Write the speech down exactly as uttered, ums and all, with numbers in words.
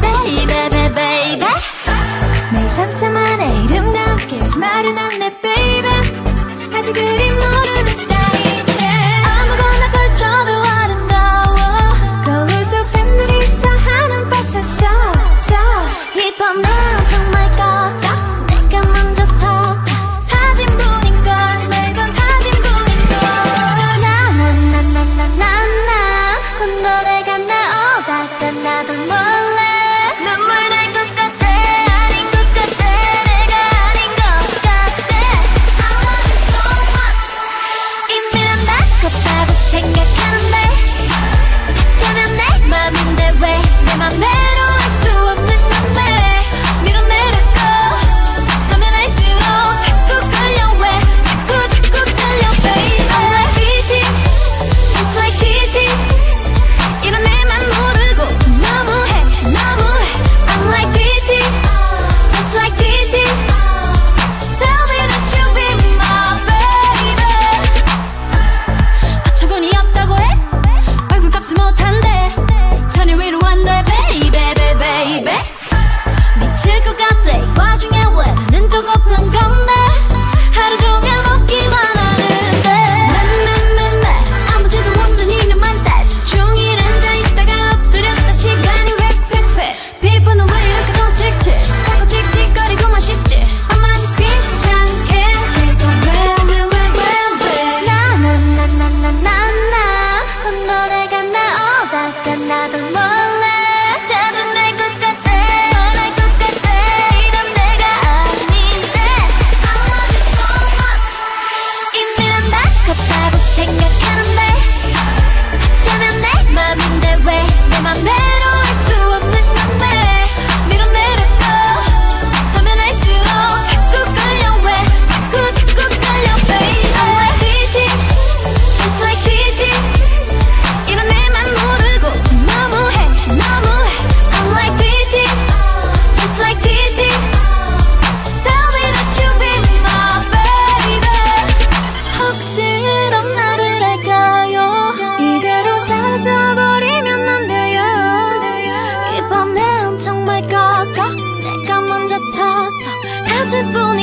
baby baby baby 내 상처만의 이름과 함께 말은 안 내 baby 아직 그리 모르는 사이인데 아무거나 걸쳐도 아름다워 거울 속 팬들이 있어 하는 패션쇼 이번 난 정말 꺾어 내가 먼저 턱 사진 분인걸 매번 사진 분인걸 나나나나나나나 그 노래가 나오다가 나도 몰래 눈물 날 것 같아 아닌 것 같아 내가 아닌 것 같아 I love you so much 이미 난 낫겠다고 생각하는데 저면 내 맘인데 왜 내 맘대로 할 수 없는 건데 밀어내려고 가면 할수록 자꾸 끌려 왜 자꾸 자꾸 끌려 baby I'm like 티티 just like 티티 이런 내맘 모르고 너무해 너무해 I'm like 티티 just like 티티 Tell me that you be my baby 어처구니 없다고 해? 얼굴값을 못한대 천일 위로 한대 baby baby baby 미칠 것 같아 이 와중에 왜 나는 또 고픈 건데 하루 종일 먹기만 하는데 맴맴맴매 아무지도 없는 이름만 따지 종일 앉아있다가 엎드렸다 시간이 휙휙휙 피부는 왜 이렇게 더 칙칙 자꾸 틱틱거리고만 싶지 나만 귀찮게 계속 왜왜왜왜왜 나나나나나나 그 노래가 나오다가 나도 몰래 짜증날 것 같아 원할 것 같아 이런 내가 아닌데 I love you so much 이미 난 낫겠다고 생각하는데 저면 내 맘인데 왜 내 맘대로 할 수 없는 건데 밀어내려고 하면 할수록 자꾸 끌려 왜 자꾸 자꾸 끌려 baby I'm like 티티 just like 티티 이런 내맘 모르고 너무해 너무해 I'm like 티티 just like 티티 Tell me that you be my baby 혹시 이런 나를 할까요 이대로 사라져버리면 안 돼요 이번엔 정말 꺾어 내가 먼저 턱턱 다칠 뿐